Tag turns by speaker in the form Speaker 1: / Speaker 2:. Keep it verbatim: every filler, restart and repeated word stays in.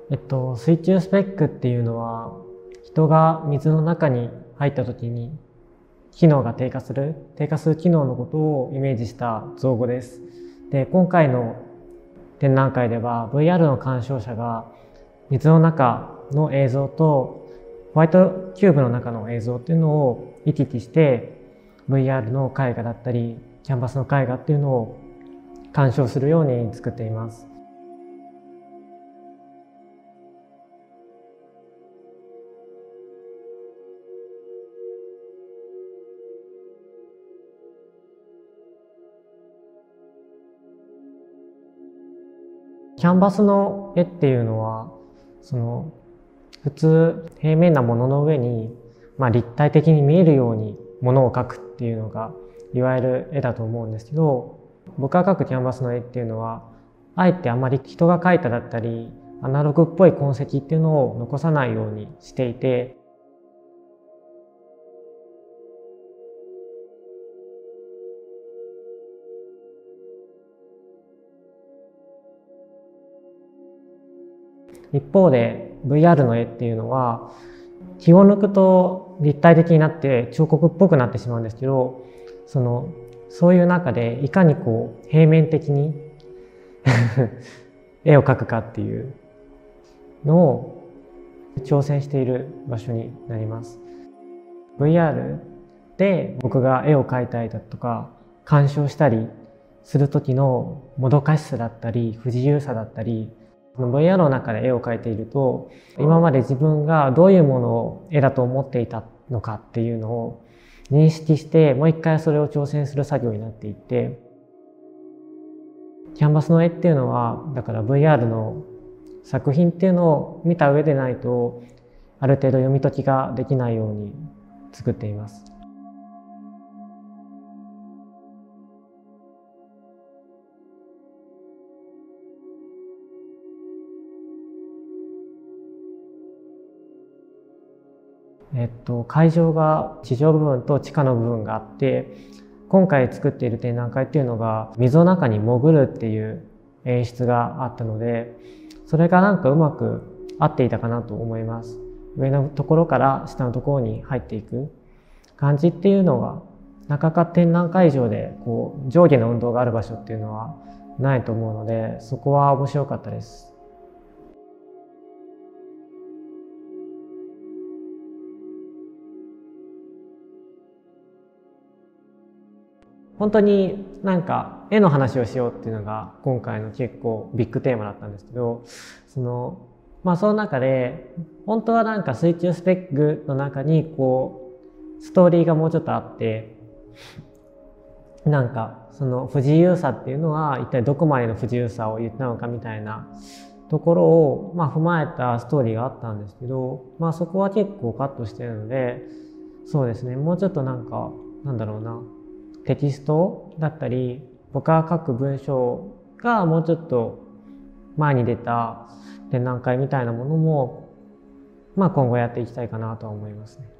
Speaker 1: えっと、水中スペックっていうのは、人が水の中に入った時に機能が低下する、低下する機能のことをイメージした造語です。で、今回の展覧会では ブイアール の鑑賞者が水の中の映像とホワイトキューブの中の映像っていうのを行き来して ブイアール の絵画だったりキャンバスの絵画っていうのを鑑賞するように作っています。キャンバスの絵っていうのは、その普通平面なものの上に、まあ、立体的に見えるようにものを描くっていうのがいわゆる絵だと思うんですけど、僕が描くキャンバスの絵っていうのはあえてあまり人が描いただったりアナログっぽい痕跡っていうのを残さないようにしていて、一方で ブイアール の絵っていうのは気を抜くと立体的になって彫刻っぽくなってしまうんですけど、そのそういう中でいかにこう平面的に絵を描くかっていうのを挑戦している場所になります。ブイアール で僕が絵を描いたりだとか鑑賞したりする時のもどかしさだったり不自由さだったり、ブイアール の中で絵を描いていると今まで自分がどういうものを絵だと思っていたのかっていうのを認識してもう一回それを挑戦する作業になっていって、キャンバスの絵っていうのはだから ブイアール の作品っていうのを見た上でないとある程度読み解きができないように作っています。えっと、会場が地上部分と地下の部分があって、今回作っている展覧会っていうのが水の中に潜るっていう演出があったので、それがなんかうまく合っていたかなと思います。上のところから下のところに入っていく感じっていうのが、なかなか展覧会場でこう上下の運動がある場所っていうのはないと思うので、そこは面白かったです。本当になんか絵の話をしようっていうのが今回の結構ビッグテーマだったんですけど、そのまあその中で本当はなんか水中スペックの中にこうストーリーがもうちょっとあって、なんかその不自由さっていうのは一体どこまでの不自由さを言ったのかみたいなところをまあ踏まえたストーリーがあったんですけど、まあそこは結構カットしてるので、そうですね、もうちょっとなんかなんだろうな、テキストだったり僕が書く文章がもうちょっと前に出た展覧会みたいなものも、まあ、今後やっていきたいかなとは思いますね。